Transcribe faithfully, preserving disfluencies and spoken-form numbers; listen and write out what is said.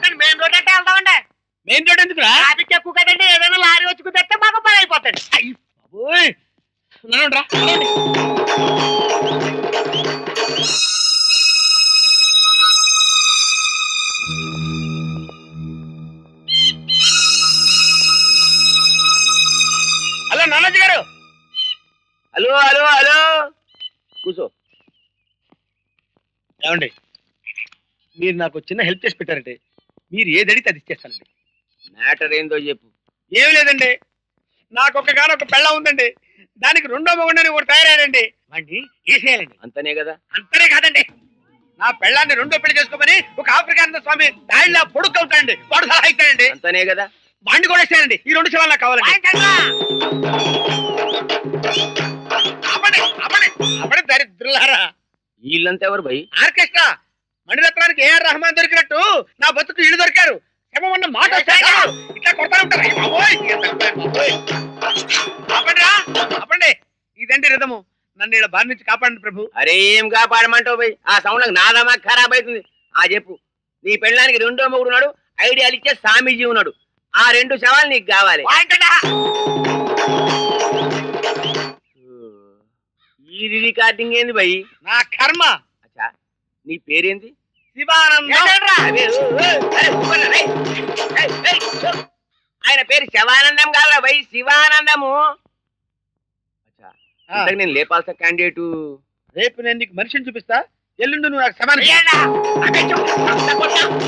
చెప్పండి main road అంటే వెళ్దామండి. మెయిన్ రోడ్ ఎందుకు ట్రాఫిక్ ఎక్కువ కదండి, ఏదైనా లారీ వచ్చి కుదిరితే మాకు పని అయిపోతుంది. రా హలో నానాజీ గారు. హలో హలో హలో కూర్చో. ఏమండి మీరు నాకు చిన్న హెల్ప్ చేసి పెట్టారంటే మీరు ఏది అడిగితే అది ఇచ్చేస్తానండి. మ్యాటర్ ఏందో చెప్పు. ఏమి లేదండి, నాకు ఒక గానొక పెళ్ళ ఉందండి, దానికి రెండో మొగుండని ఒకటి తయారయ్యాడండి, వాడిని తీసేయాలండి. అంతనే కదా? అంతనే కాదండి, నా పెళ్ళాన్ని రెండో పెళ్లి చేసుకోమని ఒక ఆఫ్రికానంద స్వామి దాయిలా పొడుక్కు అవుతాడండి, వాడు సలహా ఇస్తాడండి. అంతనే కదా? వాడిని కూడా ఇస్తానండి. ఈ రెండు శవాలు నాకు కావాలండి. అప్పటి అప్పటి అప్పటి దరిద్రులారా. వీళ్ళంతా ఎవరు భయ్? ఆర్కెస్ట్రా మణిరత్నానికి ఏఆర్ రహమాన్ దొరికినట్టు నా బతుకు ఇల్లు దొరికారు. శమన్న మాట ఇట్లా కొడతా ఉంటారు. ఆపండి, ఇదండి రిధము. నన్ను ఇలా బారి నుంచి కాపాడండి ప్రభు. అరే ఏం కాపాడమంటావు భయ్? ఆ సౌండ్ నాదమా ఖరాబ్ అవుతుంది. ఆ చెప్పు, నీ పెళ్ళానికి రెండో మొగుడు ఉన్నాడు, ఐడియాలు ఇచ్చే స్వామీజీ ఉన్నాడు, ఆ రెండు శవాలు నీకు కావాలి. ఈ రికార్డింగ్ ఏంది భయ్? నా కర్మ. అచ్చా, నీ పేరేంది? శివానందం. ఆయన పేరు శివానందం కాదురా భయ్, శివానందము. అచ్చా, నేను లేపాల్సిన క్యాండిడేట్. రేపు నేను నీకు మనిషిని చూపిస్తా, ఎల్లుండి నువ్వు నాకు సమానం.